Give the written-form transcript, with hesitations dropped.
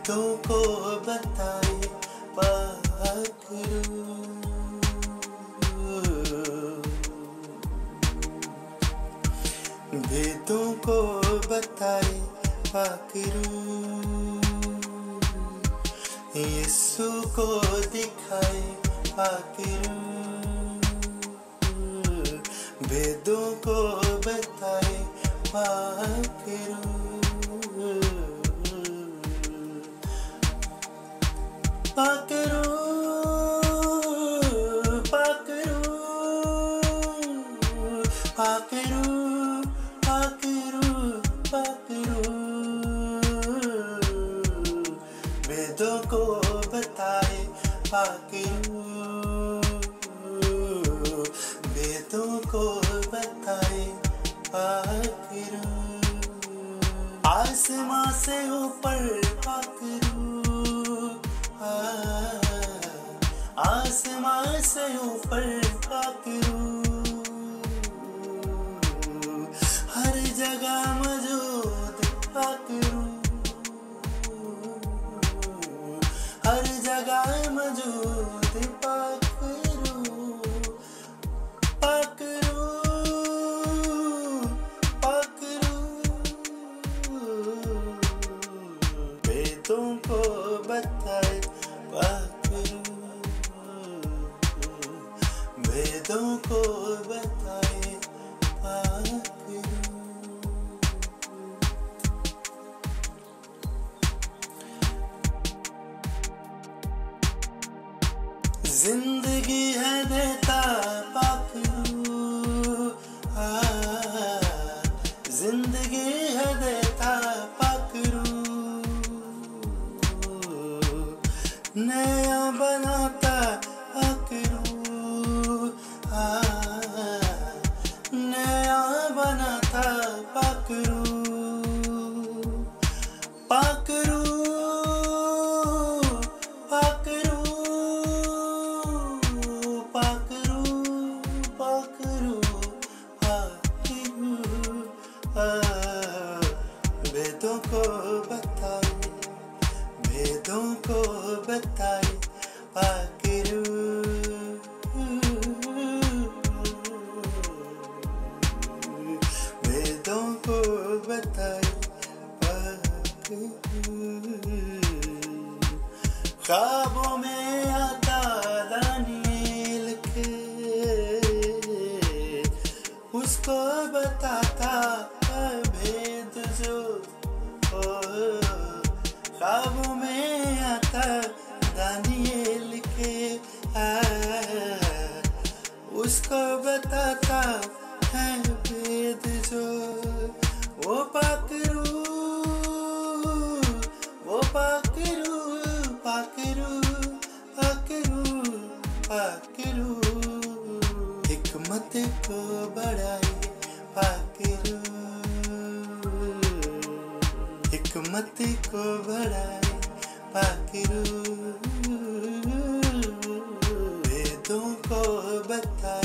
भेदों को बताए पाखरू, भेदों को बताए पाखरू, यीशु को दिखाए पाखरू, भेदों को बताए पाखरू, पाखरू, पाखरू, पाखरू, पाखरू, पाखरू, भेदों को बताए पाखरू, भेदों को बताए पाखरू, आसमां से ऊपर पाखरू, आसमां से ऊपर पाखरू, हर जगह मौजूद पाखरू, हर जगह मौजूद पाखरू, पाखरू, पाखरू, भेदों को बताए पाखरू, भेदों को बताए पाखरू। जिंदगी है देता पाखरू, जिंदगी है देता पाखरू, नया बनाता पाखरू, नया बनाता पाखरू, पाखरू, पाखरू, पाखरू, पाखरू, पाखरू, भेदों को बताए, भेदों को बताए पाखरू, भेदों को बताए पाखरू, ख्वाबों में आता दानिएल के, उसको बताता भेद जो, ख्वाबों में आता दानिएल के, उसको बताता है भेद जो, वो पाखरू, वो पाखरू, पाखरू, पाखरू, पाखरू, हिकमत को बढ़ाए पाखरू, हिकमत को बढ़ाए पाखरू, भेदों को बताए